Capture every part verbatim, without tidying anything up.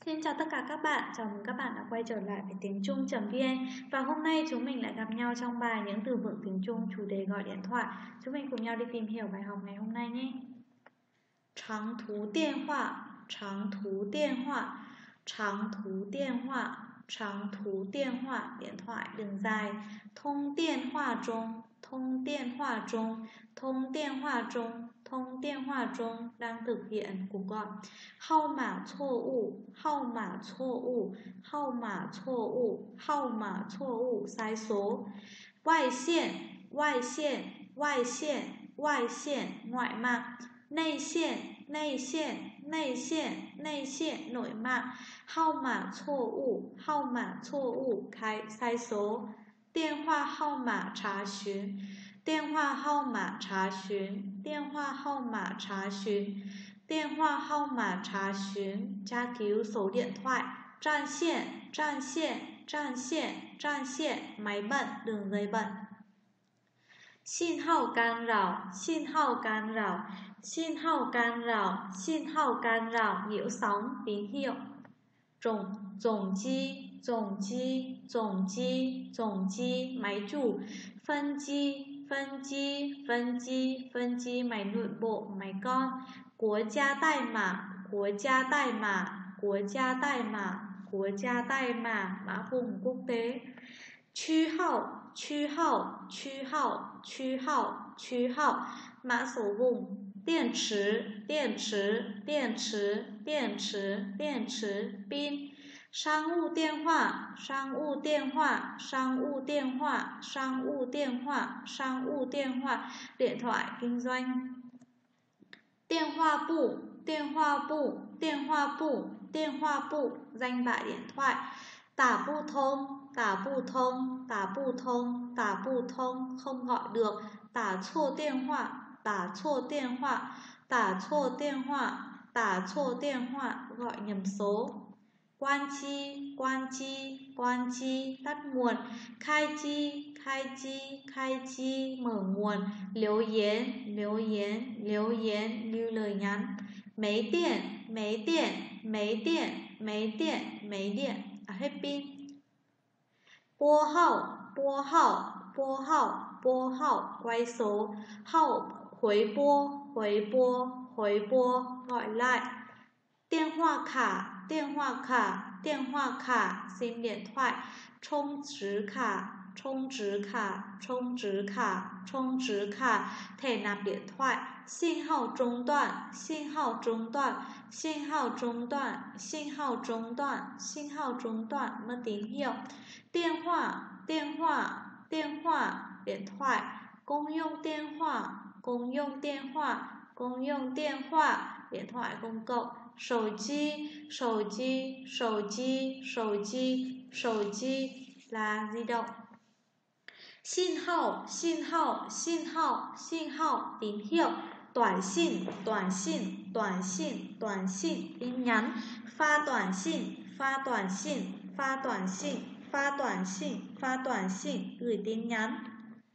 Xin chào tất cả các bạn, chào mừng các bạn đã quay trở lại với tiếng Trung.vn. Và hôm nay chúng mình lại gặp nhau trong bài những từ vựng tiếng Trung chủ đề gọi điện thoại. Chúng mình cùng nhau đi tìm hiểu bài học ngày hôm nay nhé. Tráng thú điện thoại, tráng thú điện thoại, tráng thú điện thoại, tráng thú điện thoại, điện thoại đường dài. Thông điện thoại trung, thông điện thoại trung, thông điện thoại trung, thông điện thoại trung đang thực hiện cuộc gọi. Hao mã错误, hao mã错误, hao mã错误, hao mã错误, sai số. Ngoại线, ngoại线, ngoại线, ngoại线, ngoại mạng.内线,内线,内线,内线, nội mạng. Hao mã错误, hao mã错误, khai sai số. Điện thoại hao mã查询, điện thoại hao mã查询, điện thoại hao mã查询, điện thoại hao mã查询, tra cứu số điện thoại. Tràn线, tràn线, tràn线, tràn线, máy bận, đường dây bận. Xin hao can rào, xin hao can rào, xin hao can rào, xin hao can rào, nhiễu sóng, tín hiệu. Tổng, tổng chi, tổng chi, tổng chi, tổng chi, máy chủ. Phân chi, phân chi, phân chi, phân chi, máy nội bộ, máy con. Quốc gia đại mã, quốc gia đại mã, quốc gia đại mã, quốc gia đại mã, mã vùng quốc tế.区号,区号, 区号, 区号, 区号, mã số vùng. 电池，电池，电池，电池，电池 pin. 商务电话，商务电话，商务电话，商务电话，商务电话 điện thoại kinh doanh. 电话簿，电话簿，电话簿，电话簿 danh bạ điện thoại. Tả不thông, tả不thông, tả不thông, tả不thông, không gọi được. Tả错电话, tả错电话, tả错电话, tả错电话, gọi nhầm số. Quan chi, quan chi, quan chi, tắt nguồn. Khai chi, khai chi, khai chi, mở nguồn. Liếu yến, liếu yến, liếu yến, lưu lời nhắn. Mấy điện, mấy điện, mấy điện, mấy điện, mấy điện, à, hết pin. Bô hậu, bô hậu, bô hậu, bô hậu, quay số. Hậu, huế bô, huế bô, huế bô, gọi lại. Điện thoại khả, điện thoại khả, điện thoại khả, sim điện thoại.充值卡,充值卡,充值卡,充值卡, thẻ nạp điện thoại. Xin hao trung đoạn, xin hao trung đoạn, xin hao trung đoạn, xin hao trung đoạn, xin hao trung đoạn, mất tín hiệu. Điện thoại, điện thoại, điện thoại, điện thoại. Công dụng điện thoại, công dụng điện thoại, công dụng điện thoại, điện thoại công cộng. Sổ chi, sổ chi, sổ chi, sổ chi, sổ chi là di động. Xin hao, xin hao, xin hao, xin hao, tín hiệu.短信,短信,短信, 短信, tin nhắn. Pha短信, pha短信, pha短信, pha短信, pha短信, gửi tin nhắn.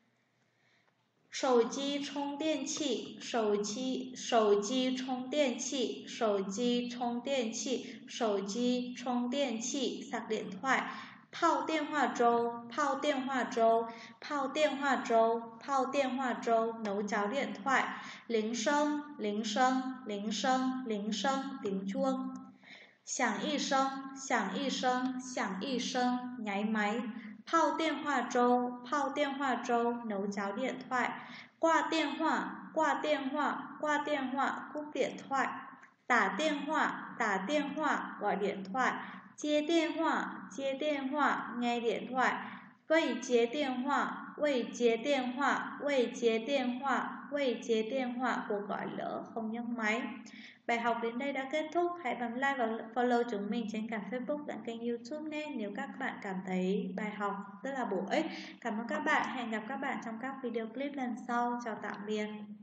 Sổ chi充電器, sổ chi, sổ chi充電器, sổ chi充電器, sổ chi充電器, sạc điện thoại. Phao điện thoại trâu, phao điện thoại trâu, phao điện thoại trâu, phao điện thoại trâu, nấu cháo điện thoại. Lính sân, lính sân, lính sân, lính sân, tiếng chuông. Xảng y sân, xảng y sân, xảng y sân, nháy máy. Phao điện thoại trâu, phao điện thoại trâu, nấu cháo điện thoại. Qua điện thoại, qua điện thoại, qua điện thoại, cúp điện thoại. Tả điện thoại, tả điện thoại, gọi điện thoại. Chia điện thoại, chia điện thoại, nghe điện thoại. Vậy chia điện thoại, vậy chia điện thoại, vậy chia điện thoại, vậy chia điện thoại, cuộc gọi lỡ không nhấc máy. Bài học đến đây đã kết thúc. Hãy bấm like và follow chúng mình trên cả Facebook lẫn kênh YouTube nhé nếu các bạn cảm thấy bài học rất là bổ ích. Cảm ơn các bạn. Hẹn gặp các bạn trong các video clip lần sau. Chào tạm biệt.